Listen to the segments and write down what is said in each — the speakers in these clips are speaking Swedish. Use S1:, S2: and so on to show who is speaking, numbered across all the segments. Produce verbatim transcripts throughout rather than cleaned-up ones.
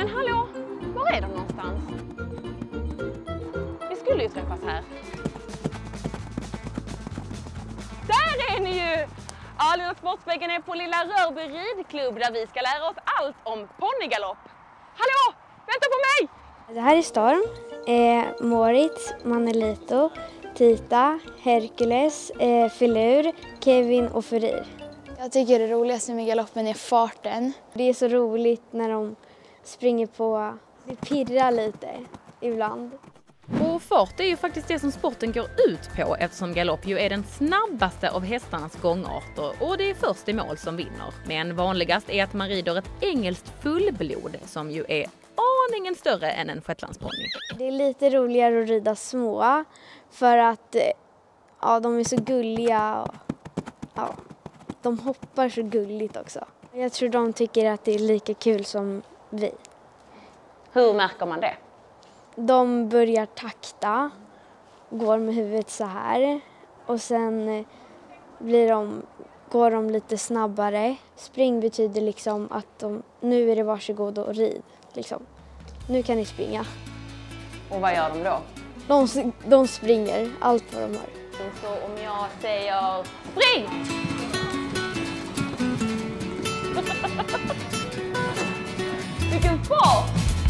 S1: Men hallå, var är de någonstans? Vi skulle ju träffas här. Där är ni ju! Ja, Lilla Sportspegeln är på Lilla Rörby ridklubb där vi ska lära oss allt om ponnygalopp. Hallå, vänta på mig!
S2: Det här är Storm, eh, Moritz, Manelito, Tita, Hercules, eh, Filur, Kevin och Furir.
S3: Jag tycker det roligaste med galoppen är farten.
S2: Det är så roligt när de springer på, det pirrar lite ibland.
S1: Och fart är ju faktiskt det som sporten går ut på eftersom galopp ju är den snabbaste av hästarnas gångarter och det är först i mål som vinner. Men vanligast är att man rider ett engelskt fullblod som ju är aningen större än en shetlandsponny.
S2: Det är lite roligare att rida små för att ja, de är så gulliga och ja, de hoppar så gulligt också. Jag tror de tycker att det är lika kul som vi.
S1: Hur märker man det?
S2: De börjar takta, går med huvudet så här och sen blir de, går de lite snabbare. Spring betyder liksom att de, nu är det varsågod och rid. Liksom. Nu kan ni springa.
S1: Och vad gör de då?
S2: De, de springer, allt vad de har.
S1: Så om jag säger spring! Vilken fart!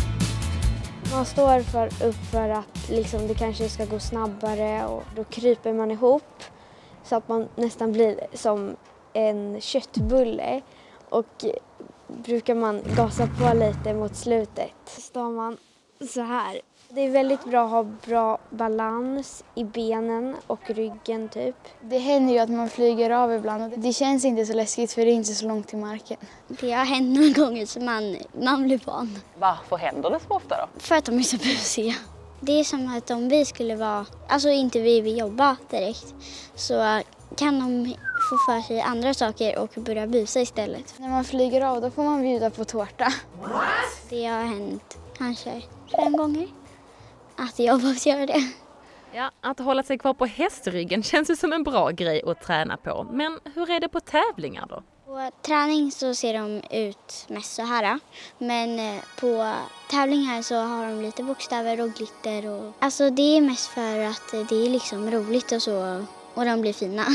S2: Man står för, upp för att liksom, det kanske ska gå snabbare och då kryper man ihop så att man nästan blir som en köttbulle och brukar man gasa på lite mot slutet. Så står man så här. Det är väldigt bra att ha bra balans i benen och ryggen typ.
S3: Det händer ju att man flyger av ibland och det känns inte så läskigt för det är inte så långt till marken.
S4: Det har hänt några gånger så man, man blir van.
S1: Varför händer det så ofta då?
S4: För att de är så busiga. Det är som att om vi skulle vara, alltså inte vi vill jobba direkt, så kan de få för sig andra saker och börja busa istället.
S3: När man flyger av då får man bjuda på tårta.
S4: Det har hänt kanske fem gånger att jag behövt göra det.
S1: Ja, att hålla sig kvar på hästryggen känns ju som en bra grej att träna på. Men hur är det på tävlingar då?
S4: På träning så ser de ut mest så här. Men på tävlingar så har de lite bokstäver och glitter. Och... Alltså det är mest för att det är liksom roligt och så. Och de blir fina.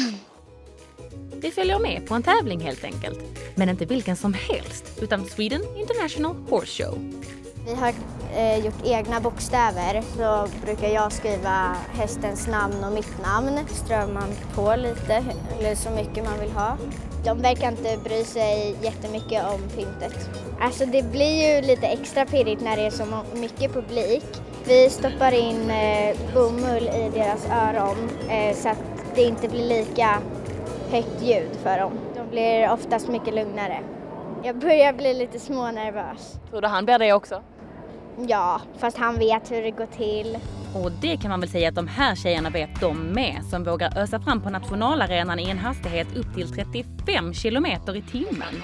S1: Vi följer med på en tävling helt enkelt. Men inte vilken som helst, utan Sweden International Horse Show.
S5: Vi har eh, gjort egna bokstäver, så brukar jag skriva hästens namn och mitt namn. Strör man på lite, eller så mycket man vill ha. De verkar inte bry sig jättemycket om pyntet. Alltså det blir ju lite extra pirrigt när det är så mycket publik. Vi stoppar in eh, bomull i deras öron eh, så att det inte blir lika högt ljud för dem. De blir oftast mycket lugnare. Jag börjar bli lite smånervös.
S1: Tror du han blir det också?
S5: Ja, fast han vet hur det går till.
S1: Och det kan man väl säga att de här tjejerna vet de med, som vågar ösa fram på nationalarenan i en hastighet upp till trettiofem kilometer i timmen.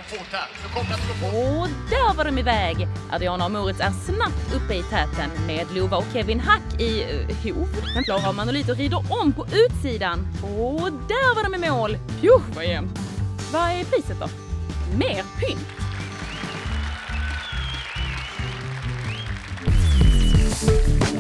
S1: Och där var de iväg! Adriana och Moritz är snabbt uppe i täten med Lova och Kevin Hack i uh, hov. Men Klara och Manolito rider om på utsidan. Och där var de i mål! Pjuh, vad jämnt! Vad är priset då? Mer pynt!